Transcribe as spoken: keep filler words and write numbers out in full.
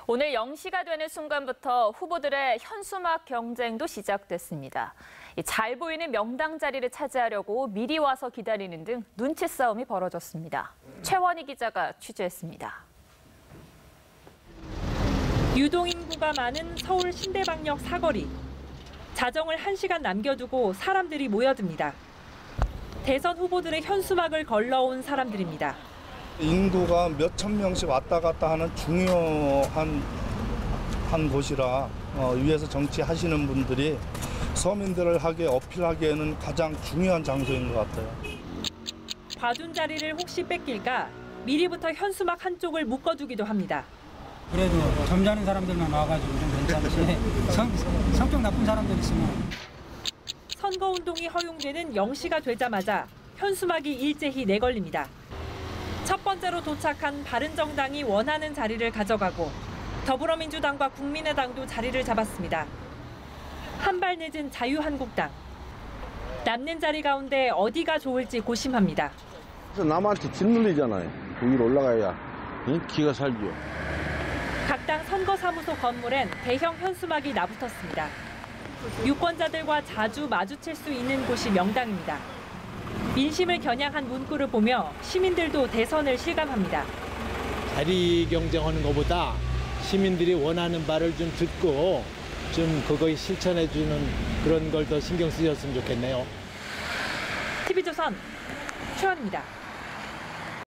오늘 영 시가 되는 순간부터 후보들의 현수막 경쟁도 시작됐습니다. 잘 보이는 명당 자리를 차지하려고 미리 와서 기다리는 등 눈치 싸움이 벌어졌습니다. 최원희 기자가 취재했습니다. 유동인구가 많은 서울 신대방역 사거리. 자정을 한 시간 남겨두고 사람들이 모여듭니다. 대선 후보들의 현수막을 걸러온 사람들입니다. 인구가 몇천 명씩 왔다 갔다 하는 중요한 한 곳이라 어, 위에서 정치하시는 분들이 서민들을 하게 어필하기에는 가장 중요한 장소인 것 같아요. 봐둔 자리를 혹시 뺏길까 미리부터 현수막 한쪽을 묶어두기도 합니다. 그래도 점잖은 사람들만 와가지고 좀 괜찮지. 성, 성격 나쁜 사람들 있으면. 선거운동이 허용되는 영 시가 되자마자 현수막이 일제히 내걸립니다. 첫 번째로 도착한 바른정당이 원하는 자리를 가져가고 더불어민주당과 국민의당도 자리를 잡았습니다. 한 발 늦은 자유한국당. 남는 자리 가운데 어디가 좋을지 고심합니다. 남한테 짓눌리잖아요. 위로 올라가야 기가 살죠. 각 당 선거사무소 건물엔 대형 현수막이 나붙었습니다. 유권자들과 자주 마주칠 수 있는 곳이 명당입니다. 민심을 겨냥한 문구를 보며 시민들도 대선을 실감합니다. 자리 경쟁하는 것보다 시민들이 원하는 바를 좀 듣고 좀 그거에 실천해주는 그런 걸 더 신경 쓰셨으면 좋겠네요. 티비조선 최원입니다.